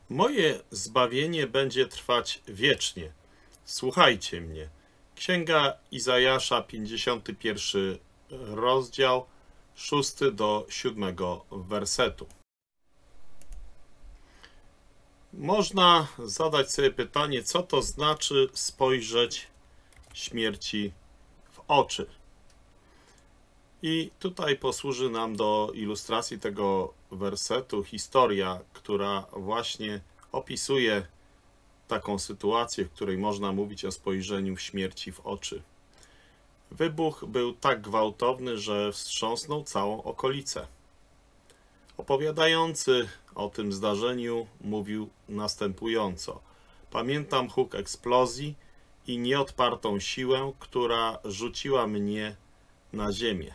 Moje zbawienie będzie trwać wiecznie. Słuchajcie mnie. Księga Izajasza, 51 rozdział, 6 do 7 wersetu. Można zadać sobie pytanie, co to znaczy spojrzeć śmierci w oczy. I tutaj posłuży nam do ilustracji tego wersetu historia, która właśnie opisuje taką sytuację, w której można mówić o spojrzeniu śmierci w oczy. Wybuch był tak gwałtowny, że wstrząsnął całą okolicę. Opowiadający o tym zdarzeniu mówił następująco: pamiętam huk eksplozji i nieodpartą siłę, która rzuciła mnie na ziemię.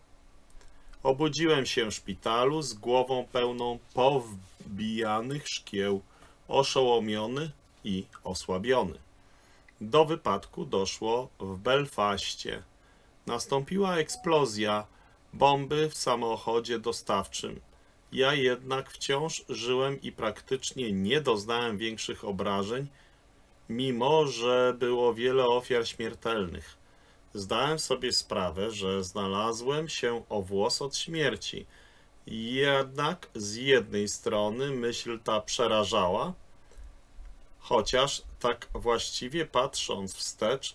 Obudziłem się w szpitalu z głową pełną powbijanych szkieł, oszołomiony i osłabiony. Do wypadku doszło w Belfaście. Nastąpiła eksplozja bomby w samochodzie dostawczym. Ja jednak wciąż żyłem i praktycznie nie doznałem większych obrażeń, mimo że było wiele ofiar śmiertelnych. Zdałem sobie sprawę, że znalazłem się o włos od śmierci. Jednak z jednej strony myśl ta przerażała, chociaż tak właściwie patrząc wstecz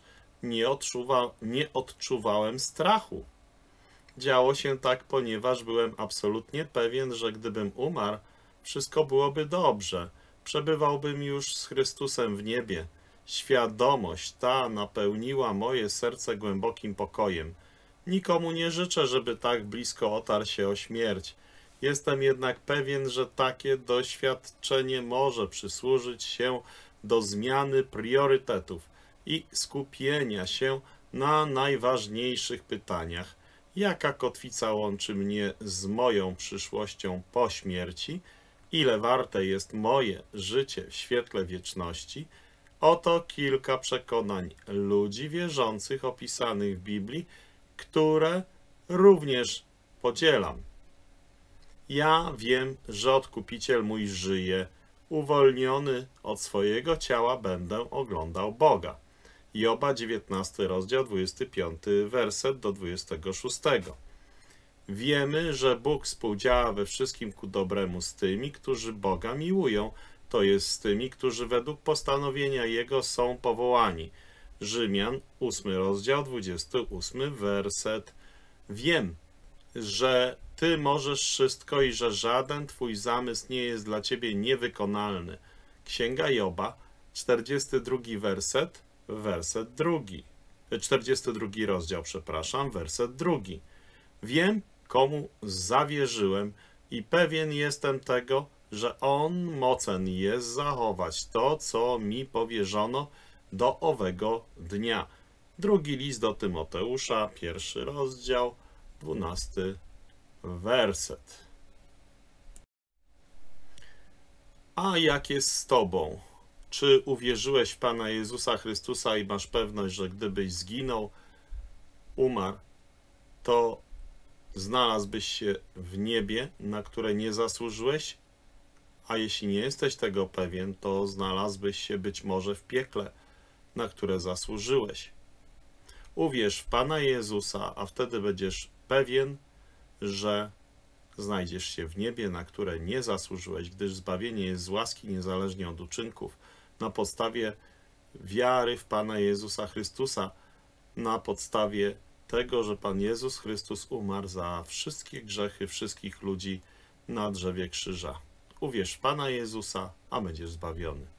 nie odczuwałem strachu. Działo się tak, ponieważ byłem absolutnie pewien, że gdybym umarł, wszystko byłoby dobrze. Przebywałbym już z Chrystusem w niebie. Świadomość ta napełniła moje serce głębokim pokojem. Nikomu nie życzę, żeby tak blisko otarł się o śmierć. Jestem jednak pewien, że takie doświadczenie może przysłużyć się do zmiany priorytetów i skupienia się na najważniejszych pytaniach. Jaka kotwica łączy mnie z moją przyszłością po śmierci? Ile warte jest moje życie w świetle wieczności? Oto kilka przekonań ludzi wierzących opisanych w Biblii, które również podzielam. Ja wiem, że Odkupiciel mój żyje. Uwolniony od swojego ciała będę oglądał Boga. Joba 19 rozdział 25 werset do 26. Wiemy, że Bóg współdziała we wszystkim ku dobremu z tymi, którzy Boga miłują, to jest z tymi, którzy według postanowienia Jego są powołani. Rzymian 8 rozdział 28 werset. Wiem, że Ty możesz wszystko i że żaden Twój zamysł nie jest dla Ciebie niewykonalny. Księga Joba 42 werset, werset 2. 42 rozdział, przepraszam, werset 2. Wiem, komu zawierzyłem i pewien jestem tego, że On mocen jest zachować to, co mi powierzono do owego dnia. Drugi list do Tymoteusza, 1 rozdział, 12 werset. A jak jest z Tobą? Czy uwierzyłeś w Pana Jezusa Chrystusa i masz pewność, że gdybyś zginął, umarł, to znalazłbyś się w niebie, na które nie zasłużyłeś? A jeśli nie jesteś tego pewien, to znalazłbyś się być może w piekle, na które zasłużyłeś. Uwierz w Pana Jezusa, a wtedy będziesz pewien, że znajdziesz się w niebie, na które nie zasłużyłeś, gdyż zbawienie jest z łaski niezależnie od uczynków, na podstawie wiary w Pana Jezusa Chrystusa, na podstawie tego, że Pan Jezus Chrystus umarł za wszystkie grzechy wszystkich ludzi na drzewie krzyża. Uwierz w Pana Jezusa, a będziesz zbawiony.